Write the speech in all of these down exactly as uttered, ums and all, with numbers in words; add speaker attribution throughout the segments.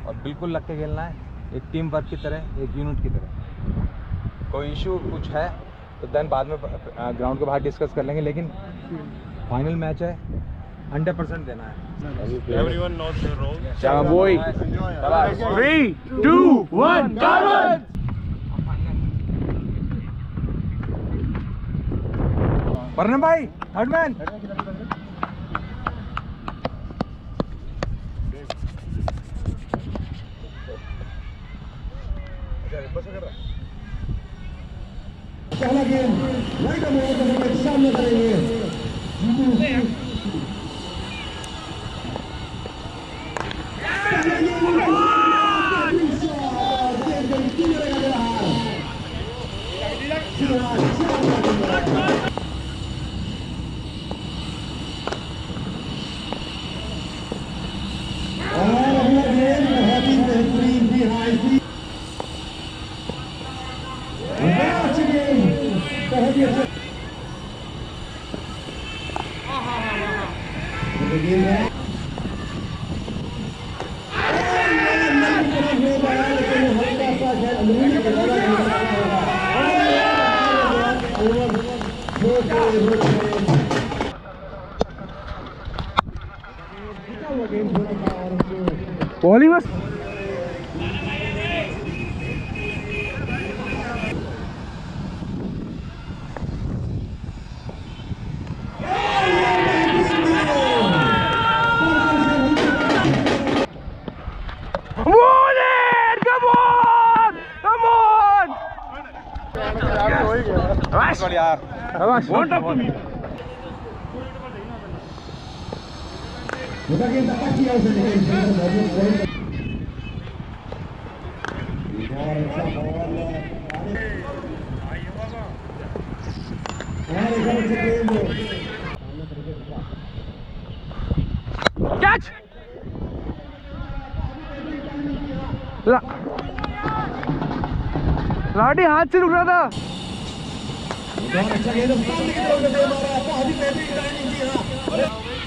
Speaker 1: और बिल्कुल लग के खेलना है, एक टीम वर्क की तरह, एक यूनिट की तरह। कोई इशू कुछ है तो देन बाद में ग्राउंड के बाहर डिस्कस कर लेंगे, लेकिन फाइनल मैच है, हंड्रेड परसेंट देना है।
Speaker 2: Everyone knows their role.
Speaker 1: चलो बोई,
Speaker 2: Three, two, one, go!
Speaker 1: वर्णन भाई थर्ड मैन।
Speaker 3: पहला गेम राइट अमोर के सामने करेंगे।
Speaker 1: बॉलिंग बस यार कैच ला लाडी हाथ से रुक रहा था।
Speaker 3: अच्छा गेंद सामने की तरफ से मारा, बहुत ही बेहतरीन टाइमिंग की है।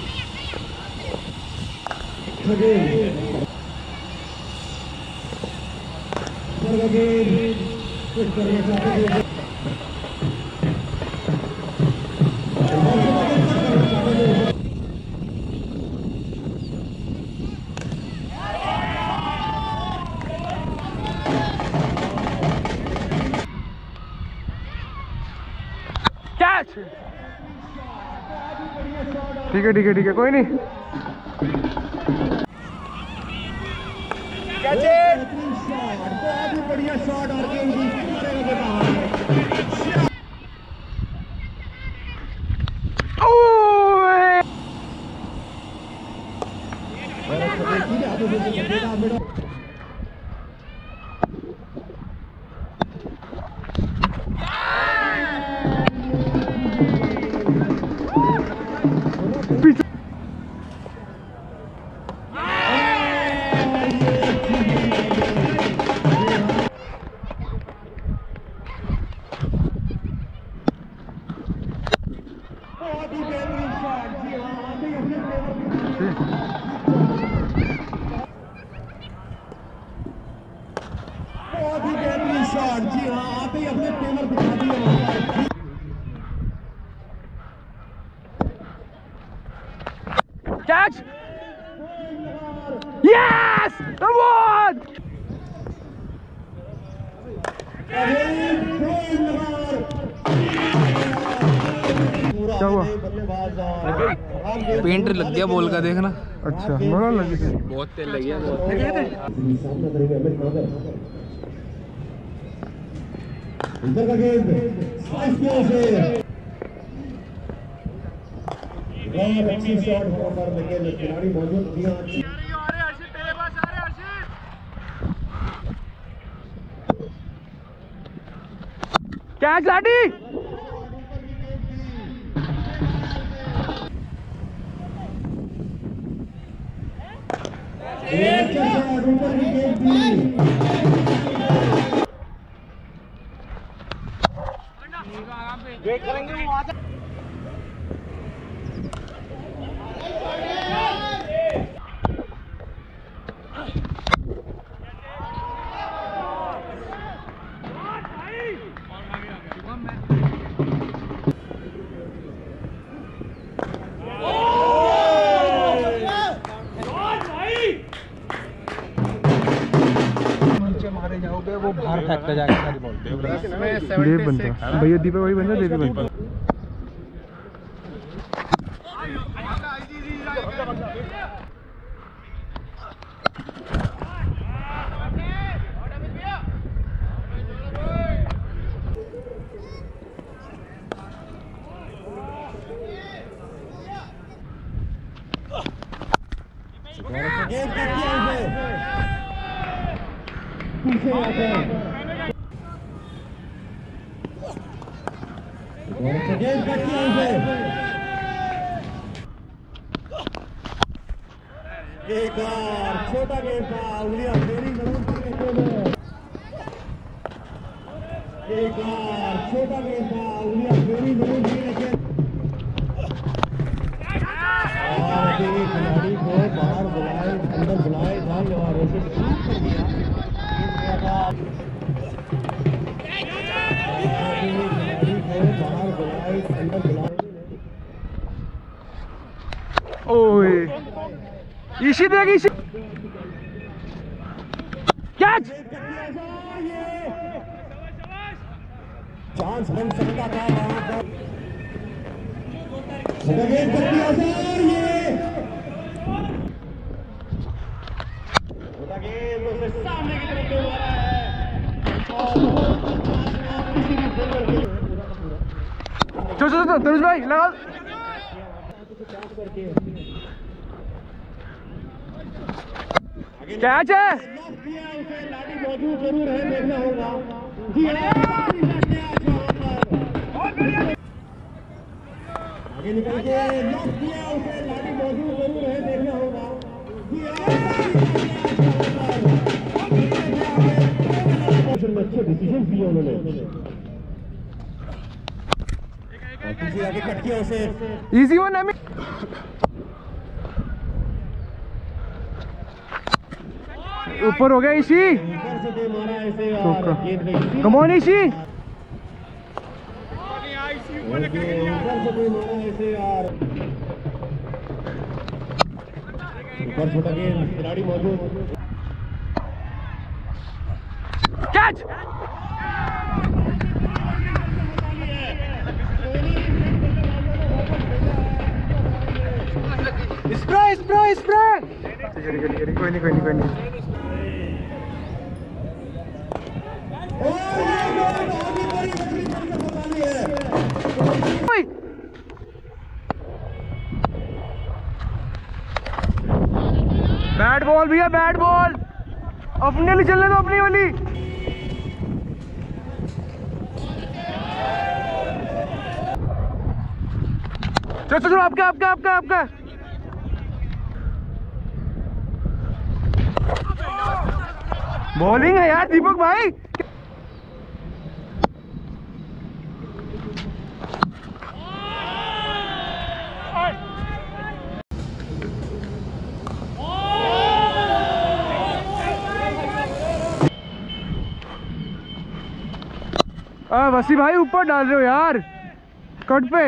Speaker 1: ठीक है ठीक है ठीक है कोई नहीं।
Speaker 3: बहुत ही बढ़िया शॉट और बहुत ही बेहतरीन शॉट। जी हाँ, आते ही अपने तेवर दिखा दिए।
Speaker 1: कैच यस कम ऑन क्या हुआ?
Speaker 4: पेंट लग गया बॉल का, देखना।
Speaker 1: अच्छा बड़ा लगी थी,
Speaker 4: बहुत तेल लग गया।
Speaker 3: इधर का गेंद स्लाइस किया से बहुत अच्छी शॉट वहां पर, लेकिन खिलाड़ी मौजूद दिया।
Speaker 1: कैच लाडी
Speaker 3: अच्छा शॉट ऊपर की गेंद थी।
Speaker 2: वेट करेंगे वहां तक।
Speaker 1: किनारे जाओगे वो बाहर फेंकता जाएगा सारी बॉल।
Speaker 4: देव बनता भैया, दीपक भाई बनता, देवी बनता।
Speaker 3: पीछे आते हैं गेंद कटती है इसे। एक बार छोटा गेंद था, उंगलियां फेरी जरूर करने में। एक बार छोटा गेंद था, उंगलियां फेरी जरूर की, लेकिन और खिलाड़ी को बाहर बुलाए, अंदर बुलाए जाए और उसे शूट कर दिया।
Speaker 4: ओए ईशी देख, ईशी कैच।
Speaker 3: चांस बन सकता था वहां पर। गेंद करती है ये गेंद उसे सामने की तरफ ले रहा है।
Speaker 4: चलो चलो तनुज भाई लगा। कैच है।
Speaker 3: उसे लाठी मौजूद जरूर है, देखना होगा। आगे निकल के लॉक किया, उसे लाठी मौजूद जरूर है, देखना होगा। अच्छे डिसीजन दिए उन्होंने। पीछे आगे कट किया उसे।
Speaker 4: इजी वन है। ऊपर हो गया ईशी।
Speaker 3: ऊपर से दे मारा ऐसे यार, गेंद नहीं।
Speaker 4: कम ऑन ईशी।
Speaker 3: ऊपर से दे मारा ऐसे यार। ऊपर छोटा गेंद, खिलाड़ी मौजूद।
Speaker 4: कैच। Spray spray spray. कोई नहीं कोई नहीं कोई नहीं। बैट बॉल भैया, बैट बॉल अपने वाली चलने दो, अपनी वाली। चलो चलो आपका आपका आपका आपका। बॉलिंग है यार दीपक भाई। आ, वसीम भाई ऊपर डाल रहे हो यार कट पे।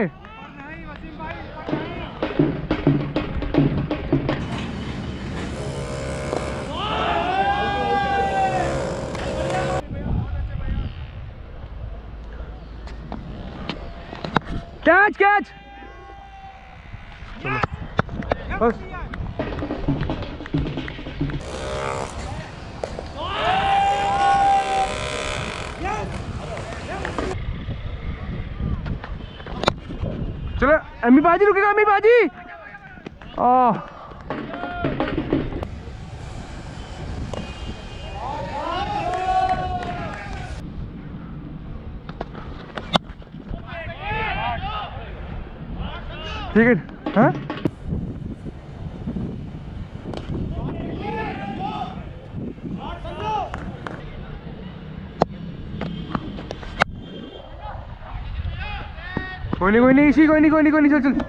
Speaker 4: Catch catch. बस चलो अम्मी बाजी रुकेगा, अम्मी बाजी। आ ठीक है। हाँ कोई नहीं कोई नहीं इसी कोई नहीं कोई नहीं कोई नहीं चल चल।